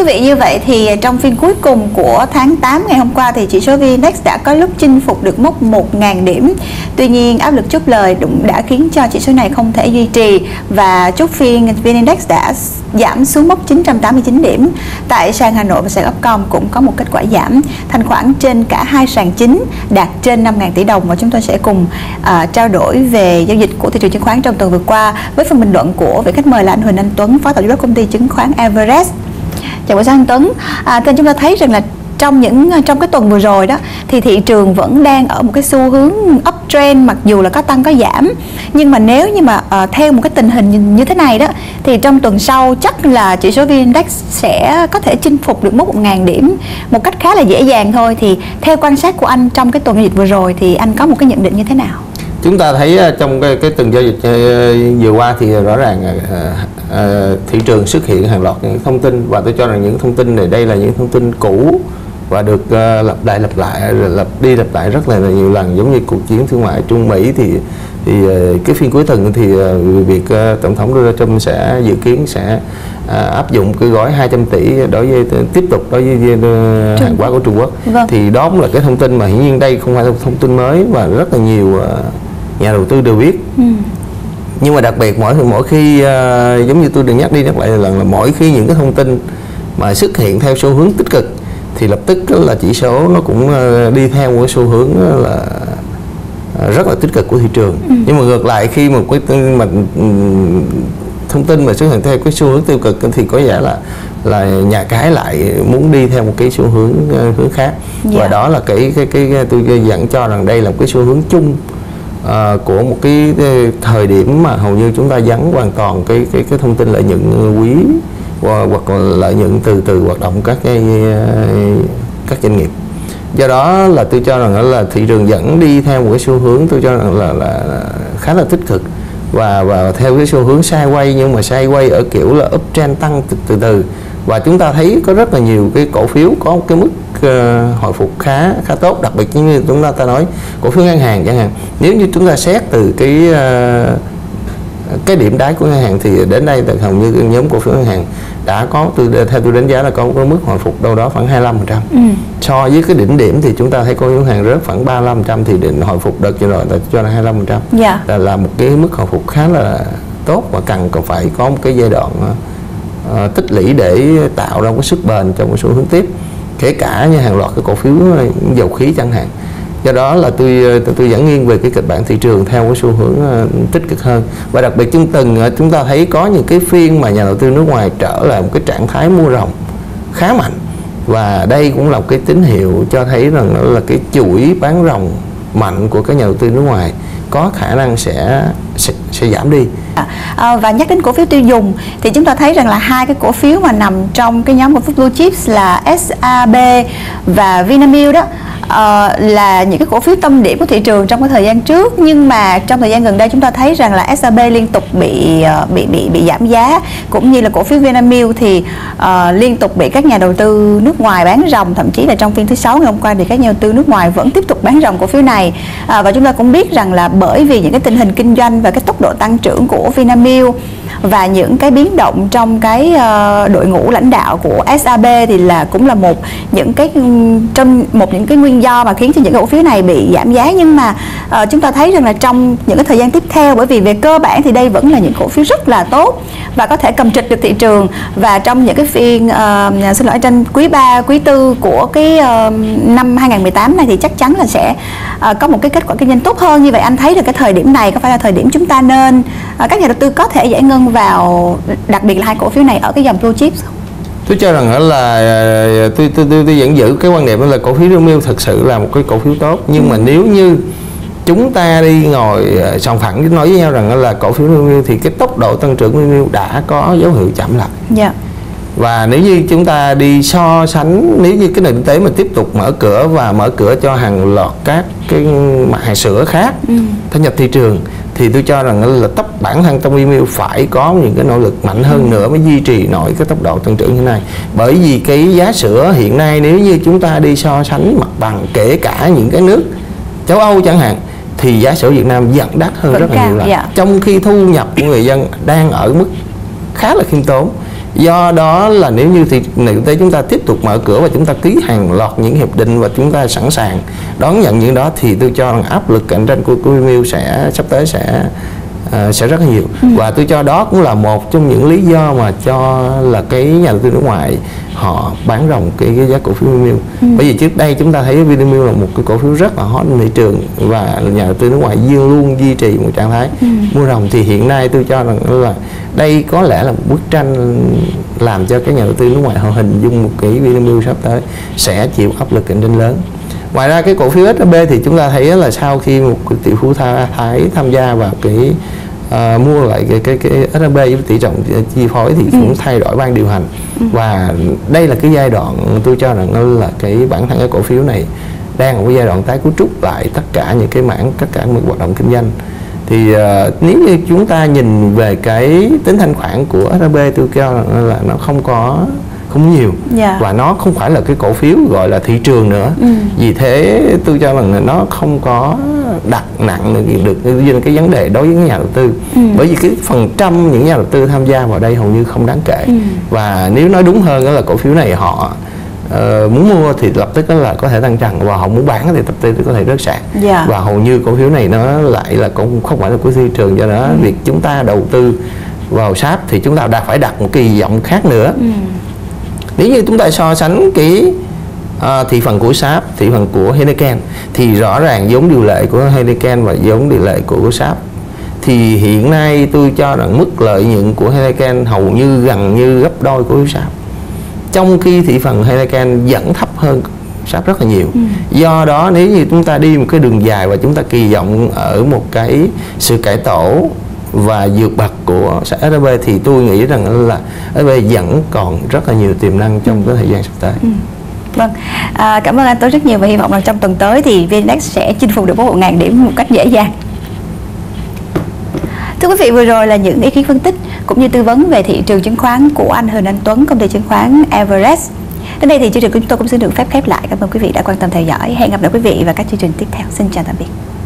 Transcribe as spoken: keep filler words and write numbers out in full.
quý vị, như vậy thì trong phiên cuối cùng của tháng tám ngày hôm qua thì chỉ số vê en-Index đã có lúc chinh phục được mốc một nghìn điểm. Tuy nhiên áp lực chốt lời đã khiến cho chỉ số này không thể duy trì và chốt phiên vê en-Index đã giảm xuống mốc chín trăm tám mươi chín điểm. Tại sàn Hà Nội và sàn Upcom cũng có một kết quả giảm, thanh khoản trên cả hai sàn chính đạt trên năm nghìn tỷ đồng, và chúng tôi sẽ cùng uh, trao đổi về giao dịch của thị trường chứng khoán trong tuần vừa qua với phần bình luận của vị khách mời là anh Huỳnh Anh Tuấn, phó tổng giám đốc công ty chứng khoán Everest. Chào buổi sáng anh Tuấn. À, thì chúng ta thấy rằng là trong những trong cái tuần vừa rồi đó thì thị trường vẫn đang ở một cái xu hướng uptrend, mặc dù là có tăng có giảm, nhưng mà nếu như mà uh, theo một cái tình hình như, như thế này đó thì trong tuần sau chắc là chỉ số vê en-Index sẽ có thể chinh phục được mốc một nghìn điểm một cách khá là dễ dàng thôi. Thì theo quan sát của anh trong cái tuần giao dịch vừa rồi thì anh có một cái nhận định như thế nào? Chúng ta thấy trong cái, cái tuần giao dịch vừa qua thì rõ ràng uh, uh, thị trường xuất hiện hàng loạt những thông tin, và tôi cho rằng những thông tin này đây là những thông tin cũ và được uh, lặp lại lặp lại lặp đi lặp lại rất là nhiều lần, giống như cuộc chiến thương mại Trung Mỹ. Thì thì uh, cái phiên cuối tuần thì uh, việc uh, tổng thống Donald Trump sẽ dự kiến sẽ uh, áp dụng cái gói hai trăm tỷ đối với tiếp tục đối với uh, hàng hóa của Trung Quốc. Vâng. Thì đó cũng là cái thông tin mà hiển nhiên đây không phải là thông tin mới và rất là nhiều uh, nhà đầu tư đều biết. Ừ. Nhưng mà đặc biệt mỗi mỗi khi uh, giống như tôi đừng nhắc đi nhắc lại lần là mỗi khi những cái thông tin mà xuất hiện theo xu hướng tích cực thì lập tức là chỉ số nó cũng uh, đi theo một cái xu hướng là uh, rất là tích cực của thị trường. Ừ. Nhưng mà ngược lại khi một cái mà um, thông tin mà xuất hiện theo cái xu hướng tiêu cực thì có vẻ là là nhà cái lại muốn đi theo một cái xu hướng uh, hướng khác. Yeah. Và đó là cái cái cái, cái tôi dẫn cho rằng đây là một cái xu hướng chung À, của một cái, cái thời điểm mà hầu như chúng ta vắng hoàn toàn cái cái cái thông tin lợi nhuận quý hoặc, hoặc là lợi nhuận từ từ hoạt động các cái các doanh nghiệp. Do đó là tôi cho rằng là thị trường vẫn đi theo một cái xu hướng tôi cho rằng là, là khá là tích cực và và theo cái xu hướng sideways, nhưng mà sideways ở kiểu là uptrend tăng từ, từ từ. Và chúng ta thấy có rất là nhiều cái cổ phiếu có một cái mức uh, hồi phục khá khá tốt, đặc biệt như chúng ta ta nói cổ phiếu ngân hàng chẳng hạn. Nếu như chúng ta xét từ cái uh, cái điểm đáy của ngân hàng thì đến đây từ hầu như nhóm cổ phiếu ngân hàng đã có từ theo tôi đánh giá là có một mức hồi phục đâu đó khoảng hai mươi lăm phần trăm. Ừ. So với cái đỉnh điểm thì chúng ta thấy cổ phiếu ngân hàng rớt khoảng ba mươi lăm phần trăm, thì định hồi phục đợt vừa rồi là cho là hai mươi lăm phần trăm. Yeah. Là, là một cái mức hồi phục khá là tốt và cần còn phải có một cái giai đoạn uh, Uh, tích lũy để tạo ra một cái sức bền trong một xu hướng tiếp, kể cả như hàng loạt cái cổ phiếu dầu khí chẳng hạn. Do đó là tôi tôi, tôi vẫn nghiêng về cái kịch bản thị trường theo cái xu hướng uh, tích cực hơn. Và đặc biệt trong tuần uh, chúng ta thấy có những cái phiên mà nhà đầu tư nước ngoài trở lại một cái trạng thái mua ròng khá mạnh, và đây cũng là một cái tín hiệu cho thấy rằng là cái chuỗi bán ròng mạnh của các nhà đầu tư nước ngoài có khả năng sẽ sẽ, sẽ giảm đi. À, và nhắc đến cổ phiếu tiêu dùng thì chúng ta thấy rằng là hai cái cổ phiếu mà nằm trong cái nhóm cổ phiếu blue chips là ét a bê và Vinamilk đó uh, là những cái cổ phiếu tâm điểm của thị trường trong cái thời gian trước, nhưng mà trong thời gian gần đây chúng ta thấy rằng là ét a bê liên tục bị uh, bị bị bị giảm giá, cũng như là cổ phiếu Vinamilk thì uh, liên tục bị các nhà đầu tư nước ngoài bán ròng, thậm chí là trong phiên thứ sáu ngày hôm qua thì các nhà đầu tư nước ngoài vẫn tiếp tục bán ròng cổ phiếu này. Uh, và chúng ta cũng biết rằng là bởi vì những cái tình hình kinh doanh và cái tốc độ tăng trưởng của Vinamilk và những cái biến động trong cái uh, đội ngũ lãnh đạo của ét a bê thì là cũng là một những cái trong một những cái nguyên do mà khiến cho những cổ phiếu này bị giảm giá. Nhưng mà uh, chúng ta thấy rằng là trong những cái thời gian tiếp theo, bởi vì về cơ bản thì đây vẫn là những cổ phiếu rất là tốt và có thể cầm trịch được thị trường, và trong những cái phiên uh, xin lỗi trên quý ba, quý tư của cái uh, năm hai nghìn không trăm mười tám này thì chắc chắn là sẽ uh, có một cái kết quả kinh doanh tốt hơn. Như vậy anh thấy được cái thời điểm này có phải là thời điểm chúng ta nên uh, các nhà đầu tư có thể giải ngân vào đặc biệt là hai cổ phiếu này ở cái dòng blue chips không? Tôi cho rằng là tôi tôi tôi, tôi vẫn giữ cái quan điểm là cổ phiếu Vinamilk thực sự là một cái cổ phiếu tốt, nhưng ừ. mà nếu như chúng ta đi ngồi sòng phẳng nói với nhau rằng là cổ phiếu Vinamilk thì cái tốc độ tăng trưởng Vinamilk đã có dấu hiệu chậm lại. Yeah. Và nếu như chúng ta đi so sánh, nếu như cái nền kinh tế mà tiếp tục mở cửa và mở cửa cho hàng loạt các cái mặt hàng sữa khác ừ. thâm nhập thị trường, thì tôi cho rằng là tốc bản thân trong Vinamilk phải có những cái nỗ lực mạnh hơn ừ. nữa mới duy trì nổi cái tốc độ tăng trưởng như này. Bởi vì cái giá sữa hiện nay nếu như chúng ta đi so sánh mặt bằng kể cả những cái nước châu Âu chẳng hạn, thì giá sữa Việt Nam vẫn đắt hơn vẫn rất là nhiều lần. Dạ. Trong khi thu nhập của người dân đang ở mức khá là khiêm tốn. Do đó là nếu như thì nền kinh tế chúng ta tiếp tục mở cửa và chúng ta ký hàng loạt những hiệp định và chúng ta sẵn sàng đón nhận những đó, thì tôi cho rằng áp lực cạnh tranh của, của Vinamilk sẽ sắp tới sẽ uh, sẽ rất là nhiều. Ừ. Và tôi cho đó cũng là một trong những lý do mà cho là cái nhà đầu tư nước ngoài họ bán ròng cái, cái giá cổ phiếu Vinamilk. Ừ. Bởi vì trước đây chúng ta thấy Vinamilk là một cái cổ phiếu rất là hot trên thị trường và nhà đầu tư nước ngoài luôn duy trì một trạng thái ừ. mua ròng. Thì hiện nay tôi cho rằng là đây có lẽ là một bức tranh làm cho các nhà đầu tư nước ngoài họ hình dung một cái Vinamilk sắp tới sẽ chịu áp lực cạnh tranh lớn. Ngoài ra cái cổ phiếu ét a bê thì chúng ta thấy là sau khi một tỷ phú Thái tham gia vào cái uh, mua lại cái cái cái ét a bê với tỷ trọng chi phối thì cũng ừ. thay đổi ban điều hành. Ừ. Và đây là cái giai đoạn tôi cho rằng là cái bản thân cái cổ phiếu này đang ở cái giai đoạn tái cấu trúc lại tất cả những cái mảng, tất cả những hoạt động kinh doanh. Thì uh, nếu như chúng ta nhìn về cái tính thanh khoản của ét a bê, tôi cho rằng là nó không có không nhiều. Yeah. Và nó không phải là cái cổ phiếu gọi là thị trường nữa. Ừ. Vì thế tôi cho rằng là nó không có đặt nặng được cái vấn đề đối với những nhà đầu tư. Ừ. Bởi vì cái phần trăm những nhà đầu tư tham gia vào đây hầu như không đáng kể. Ừ. Và nếu nói đúng hơn đó là cổ phiếu này họ Uh, muốn mua thì lập tức là có thể tăng trần, và họ muốn bán thì tập tư có thể rớt sàn. Yeah. Và hầu như cổ phiếu này nó lại là cũng không phải là của thị trường, do đó ừ. việc chúng ta đầu tư vào ét a pê thì chúng ta đã phải đặt một kỳ vọng khác nữa. Ừ. Nếu như chúng ta so sánh cái uh, thị phần của ét a pê, thị phần của Heineken, thì rõ ràng vốn điều lệ của Heineken và vốn điều lệ của ét a pê thì hiện nay tôi cho rằng mức lợi nhuận của Heineken hầu như gần như gấp đôi của ét a pê. Trong khi thị phần Heineken vẫn thấp hơn ét a pê rất là nhiều. Ừ. Do đó nếu như chúng ta đi một cái đường dài và chúng ta kỳ vọng ở một cái sự cải tổ và vượt bậc của ét a bê thì tôi nghĩ rằng là ét a bê vẫn còn rất là nhiều tiềm năng trong cái thời gian sắp tới. Ừ. Vâng, à, cảm ơn anh Tuấn rất nhiều và hy vọng là trong tuần tới thì vê en-Index sẽ chinh phục được một ngàn điểm một cách dễ dàng. Thưa quý vị, vừa rồi là những ý kiến phân tích cũng như tư vấn về thị trường chứng khoán của anh Huỳnh Anh Tuấn, công ty chứng khoán Everest. Đến đây thì chương trình của chúng tôi cũng xin được phép khép lại. Cảm ơn quý vị đã quan tâm theo dõi. Hẹn gặp lại quý vị vào các chương trình tiếp theo. Xin chào tạm biệt.